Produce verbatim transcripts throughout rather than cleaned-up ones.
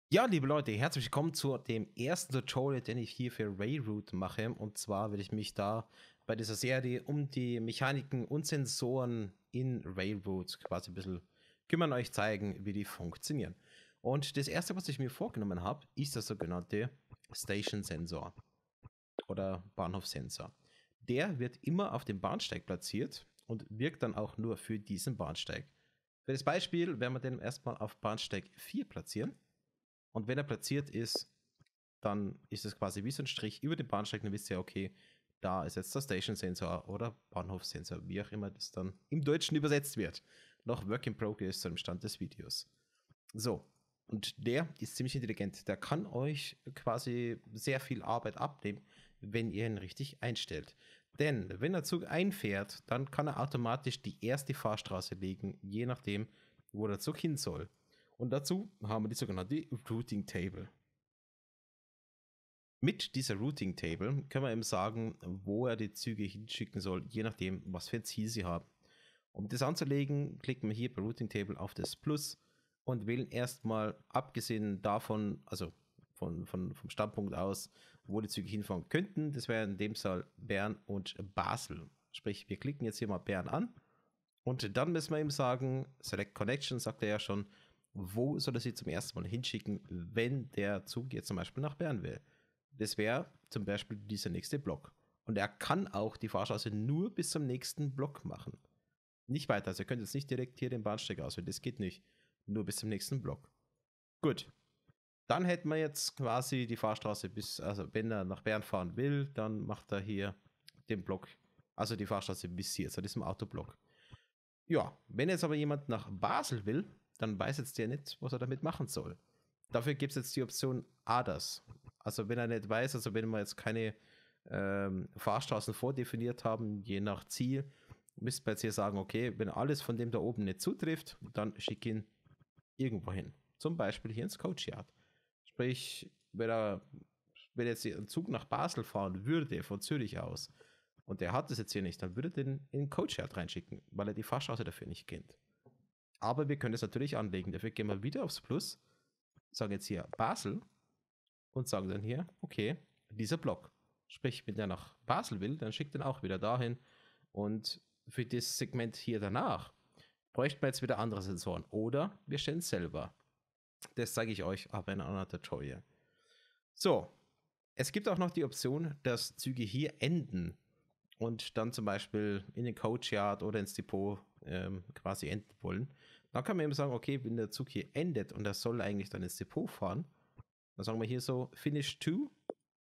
Ja, liebe Leute, herzlich willkommen zu dem ersten Tutorial, den ich hier für Railroad mache. Und zwar werde ich mich da bei dieser Serie um die Mechaniken und Sensoren in Railroad quasi ein bisschen kümmern, euch zeigen, wie die funktionieren. Und das erste, was ich mir vorgenommen habe, ist der sogenannte Station Sensor oder Bahnhofsensor. Der wird immer auf dem Bahnsteig platziert und wirkt dann auch nur für diesen Bahnsteig. Für das Beispiel werden wir den erstmal auf Bahnsteig vier platzieren. Und wenn er platziert ist, dann ist es quasi wie so ein Strich über den Bahnsteig. Dann wisst ihr, okay, da ist jetzt der Station Sensor oder Bahnhofsensor, wie auch immer das dann im Deutschen übersetzt wird. Noch Work in Progress zu dem Stand des Videos. So, und der ist ziemlich intelligent. Der kann euch quasi sehr viel Arbeit abnehmen, wenn ihr ihn richtig einstellt. Denn wenn der Zug einfährt, dann kann er automatisch die erste Fahrstraße legen, je nachdem, wo der Zug hin soll. Und dazu haben wir die sogenannte Routing Table. Mit dieser Routing Table können wir ihm sagen, wo er die Züge hinschicken soll, je nachdem, was für ein Ziel sie haben. Um das anzulegen, klicken wir hier bei Routing Table auf das Plus und wählen erstmal, abgesehen davon, also von, von, vom Standpunkt aus, wo die Züge hinfahren könnten. Das wäre in dem Fall Bern und Basel. Sprich, wir klicken jetzt hier mal Bern an und dann müssen wir ihm sagen, Select Connection, sagt er ja schon, wo soll er sie zum ersten Mal hinschicken, wenn der Zug jetzt zum Beispiel nach Bern will. Das wäre zum Beispiel dieser nächste Block. Und er kann auch die Fahrstraße nur bis zum nächsten Block machen. Nicht weiter, also ihr könnt jetzt nicht direkt hier den Bahnsteig auswählen, das geht nicht. Nur bis zum nächsten Block. Gut. Dann hätten wir jetzt quasi die Fahrstraße bis, also wenn er nach Bern fahren will, dann macht er hier den Block, also die Fahrstraße bis hier, zu diesem Autoblock. Ja, wenn jetzt aber jemand nach Basel will, dann weiß jetzt der nicht, was er damit machen soll. Dafür gibt es jetzt die Option Others. Also wenn er nicht weiß, also wenn wir jetzt keine ähm, Fahrstraßen vordefiniert haben, je nach Ziel, müsst ihr jetzt hier sagen, okay, wenn alles von dem da oben nicht zutrifft, dann schick ihn irgendwo hin. Zum Beispiel hier ins Coachyard. Sprich, wenn er wenn jetzt ein Zug nach Basel fahren würde, von Zürich aus, und der hat das jetzt hier nicht, dann würde er den in den Coachyard reinschicken, weil er die Fahrstraße dafür nicht kennt. Aber wir können es natürlich anlegen. Dafür gehen wir wieder aufs Plus, sagen jetzt hier Basel und sagen dann hier, okay, dieser Block. Sprich, wenn der nach Basel will, dann schickt er auch wieder dahin. Und für das Segment hier danach bräuchten wir jetzt wieder andere Sensoren. Oder wir stellen es selber. Das zeige ich euch aber in einer Tutorial. So, es gibt auch noch die Option, dass Züge hier enden und dann zum Beispiel in den Coachyard oder ins Depot ähm, quasi enden wollen. Dann kann man eben sagen, okay, wenn der Zug hier endet und er soll eigentlich dann ins Depot fahren, dann sagen wir hier so, finish to,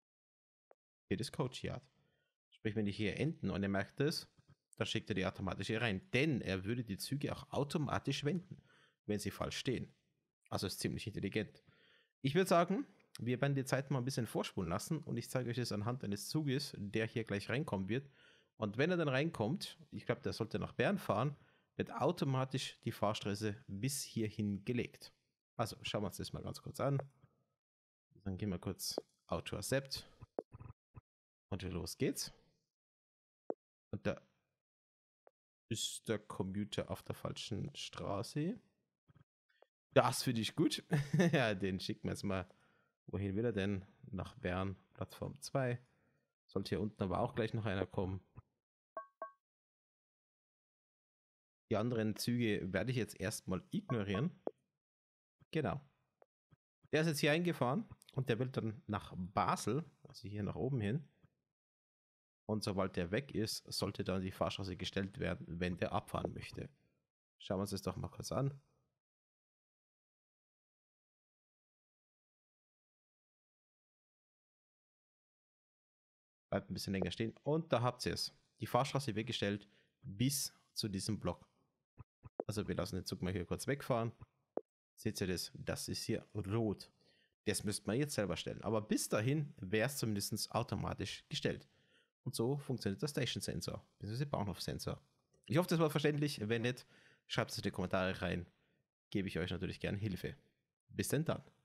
hier das Coachyard. Sprich, wenn die hier enden und er merkt das, dann schickt er die automatisch hier rein. Denn er würde die Züge auch automatisch wenden, wenn sie falsch stehen. Also ist ziemlich intelligent. Ich würde sagen, wir werden die Zeit mal ein bisschen vorspulen lassen und ich zeige euch das anhand eines Zuges, der hier gleich reinkommen wird. Und wenn er dann reinkommt, ich glaube, der sollte nach Bern fahren, wird automatisch die Fahrstraße bis hierhin gelegt. Also schauen wir uns das mal ganz kurz an. Dann gehen wir kurz Auto Accept und los geht's. Und da ist der Computer auf der falschen Straße. Das finde ich gut. Ja, den schicken wir jetzt mal. Wohin will er denn? Nach Bern, Plattform zwei. Sollte hier unten aber auch gleich noch einer kommen. Die anderen Züge werde ich jetzt erstmal ignorieren. Genau. Der ist jetzt hier eingefahren und der will dann nach Basel, also hier nach oben hin. Und sobald der weg ist, sollte dann die Fahrstraße gestellt werden, wenn der abfahren möchte. Schauen wir uns das doch mal kurz an. Bleibt ein bisschen länger stehen. Und da habt ihr es. Die Fahrstraße weggestellt bis zu diesem Block. Also wir lassen den Zug mal hier kurz wegfahren. Seht ihr das? Das ist hier rot. Das müsste man jetzt selber stellen. Aber bis dahin wäre es zumindest automatisch gestellt. Und so funktioniert der Station Sensor, bzw. Bahnhofsensor. Ich hoffe, das war verständlich. Wenn nicht, schreibt es in die Kommentare rein. Gebe ich euch natürlich gerne Hilfe. Bis denn dann.